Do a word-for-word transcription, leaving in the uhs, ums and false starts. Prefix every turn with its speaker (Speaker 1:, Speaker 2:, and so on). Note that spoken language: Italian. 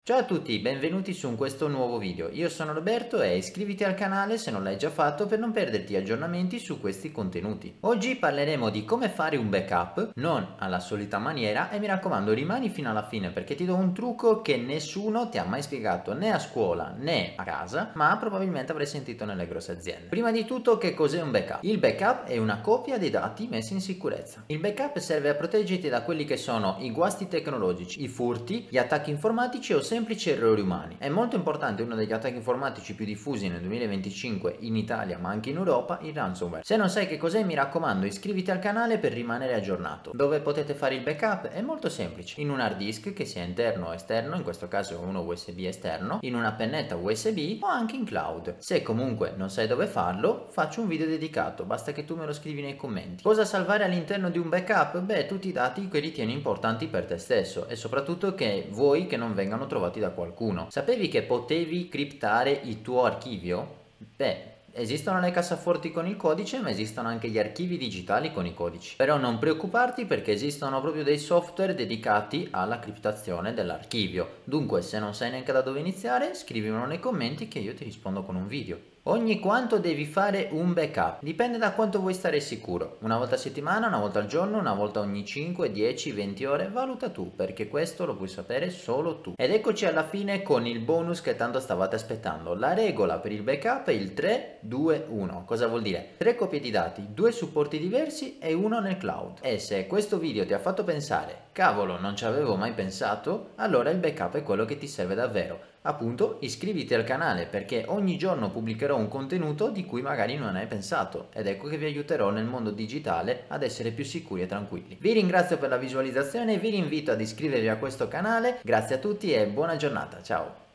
Speaker 1: Ciao a tutti, benvenuti su questo nuovo video. Io sono Roberto e iscriviti al canale se non l'hai già fatto per non perderti aggiornamenti su questi contenuti. Oggi parleremo di come fare un backup, non alla solita maniera, e mi raccomando rimani fino alla fine perché ti do un trucco che nessuno ti ha mai spiegato né a scuola né a casa, ma probabilmente avrai sentito nelle grosse aziende. Prima di tutto, che cos'è un backup? Il backup è una copia dei dati messi in sicurezza. Il backup serve a proteggerti da quelli che sono i guasti tecnologici, i furti, gli attacchi informatici o semplici semplici errori umani. È molto importante, uno degli attacchi informatici più diffusi nel duemilaventicinque in Italia ma anche in Europa, il ransomware. Se non sai che cos'è, mi raccomando iscriviti al canale per rimanere aggiornato. Dove potete fare il backup? È molto semplice: in un hard disk che sia interno o esterno, in questo caso uno U S B esterno, in una pennetta U S B o anche in cloud. Se comunque non sai dove farlo, faccio un video dedicato, basta che tu me lo scrivi nei commenti. Cosa salvare all'interno di un backup? Beh, tutti i dati che ritieni importanti per te stesso e soprattutto che vuoi che non vengano trovati da qualcuno. Sapevi che potevi criptare il tuo archivio? Beh, esistono le cassaforti con il codice, ma esistono anche gli archivi digitali con i codici. Però non preoccuparti, perché esistono proprio dei software dedicati alla criptazione dell'archivio. Dunque, se non sai neanche da dove iniziare, scrivimelo nei commenti che io ti rispondo con un video. Ogni quanto devi fare un backup? Dipende da quanto vuoi stare sicuro. Una volta a settimana, una volta al giorno, una volta ogni cinque, dieci, venti ore? Valuta tu, perché questo lo puoi sapere solo tu. Ed eccoci alla fine con il bonus che tanto stavate aspettando. La regola per il backup è il tre due uno. Cosa vuol dire? tre copie di dati, due supporti diversi e uno nel cloud. E se questo video ti ha fatto pensare, cavolo, non ci avevo mai pensato, allora il backup è quello che ti serve davvero. Appunto, iscriviti al canale perché ogni giorno pubblicherò un contenuto di cui magari non hai pensato, ed ecco che vi aiuterò nel mondo digitale ad essere più sicuri e tranquilli. Vi ringrazio per la visualizzazione e vi invito ad iscrivervi a questo canale. Grazie a tutti e buona giornata, ciao!